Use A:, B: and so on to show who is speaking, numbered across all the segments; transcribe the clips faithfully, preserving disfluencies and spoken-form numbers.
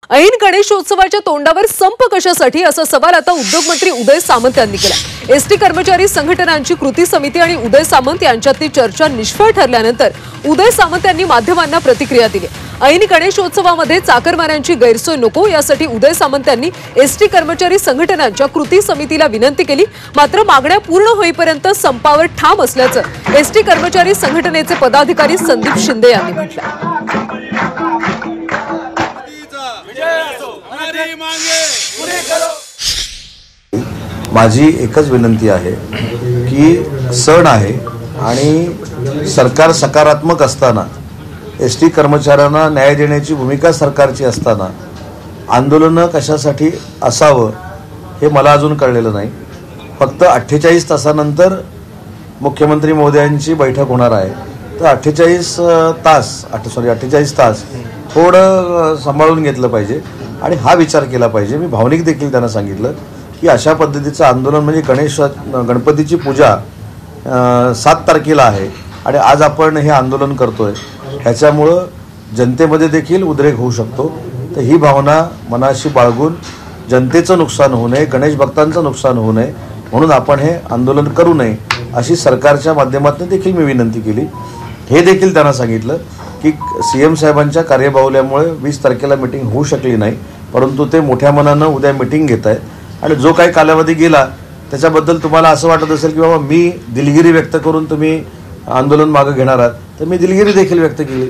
A: ऐन गणेशोत्सवाच्या तोंडावर संप कशासाठी असा सवाल आता उद्योगमंत्री उदय सामंत यांनी केला। एसटी कर्मचारी संघटनांची कृती समिती आणि उदय सामंत यांच्यातली चर्चा निष्फळ ठरल्यानंतर उदय सामंत यांनी माध्यमांना प्रतिक्रिया दिली। ऐन गणेशोत्सवामध्ये चाकरमान्यांची गैरसोय नको यासाठी उदय सामंत यांनी एसटी कर्मचारी संघटनांच्या कृती समितीला विनंती केली। मात्र मागण्या पूर्ण होईपर्यंत संपावर ठाम असल्याचं एसटी कर्मचारी संघटनेचे पदाधिकारी संदीप शिंदे यांनी म्हटलं।
B: माझी एकच विनंती आहे की सण आहे आणि सरकार सकारात्मक असताना एसटी कर्मचाऱ्यांना न्याय देण्याची भूमिका सरकारची असताना आंदोलन कशासाठी असावं हे मला अजून कळलेलं नाही। फक्त अठ्ठेचाळीस तासानंतर मुख्यमंत्री महोदयांची बैठक होणार आहे, तर अठ्ठेचाळीस तास सॉरी अठ्ठेचाळीस तास थोडं सांभाळून घेतलं पाहिजे आणि हा विचार केला पाहिजे। मी भावनिक देखील त्यांना सांगितलं की अशा पद्धतीचं आंदोलन म्हणजे गणेश गणपतीची पूजा सात तारखेला आहे आणि आज आपण हे आंदोलन करतोय, ह्याच्यामुळं जनतेमध्ये देखील उद्रेक होऊ शकतो। तर ही भावना मनाशी बाळगून जनतेचं नुकसान होऊ नये, गणेश भक्तांचं नुकसान होऊ नये म्हणून आपण हे आंदोलन करू नये अशी सरकारच्या माध्यमातून देखील मी विनंती केली। हे देखील त्यांना सांगितलं की सीएम साहेबांच्या कार्यबाहुल्यामुळे वीस तारखेला मीटिंग होऊ शकली नाही, परंतु ते मोठ्या मनानं उद्या मीटिंग घेत आहेत आणि जो काही कालावधी गेला त्याच्याबद्दल तुम्हाला असं वाटत असेल की बाबा मी दिलगिरी व्यक्त करून तुम्ही आंदोलन मागे घेणार आहात, तर मी दिलगिरी देखील व्यक्त केली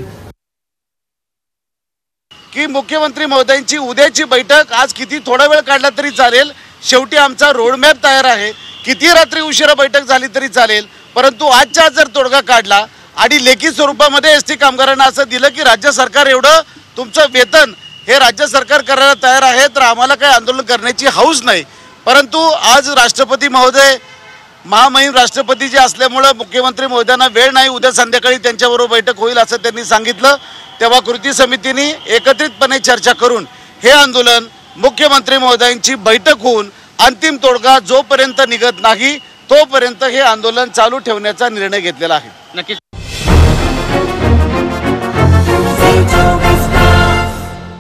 C: की मुख्यमंत्री महोदयांची उद्याची बैठक आज किती थोडा वेळ काढला तरी चालेल। शेवटी आमचा रोडमॅप तयार आहे, किती रात्री उशिरा बैठक झाली तरी चालेल, परंतु आजच्या आज जर तोडगा काढला आणि लेखी स्वरूपामध्ये एसटी कामगारांना असं दिलं की राज्य सरकार एवढं तुमचं वेतन हे राज्य सरकार करायला तयार आहे, तर आम्हाला काही आंदोलन करण्याची हौस नाही। परंतु आज राष्ट्रपती महोदय महामहिम राष्ट्रपती जे असल्यामुळे मुख्यमंत्री महोदयांना वेळ नाही, उद्या संध्याकाळी त्यांच्याबरोबर बैठक होईल असं त्यांनी सांगितलं। तेव्हा कृती समितीने एकत्रितपणे चर्चा करून हे आंदोलन मुख्यमंत्री महोदयांची बैठक होऊन अंतिम तोडगा जोपर्यंत निघत नाही तोपर्यंत हे आंदोलन चालू ठेवण्याचा निर्णय घेतलेला आहे।
D: नक्कीच।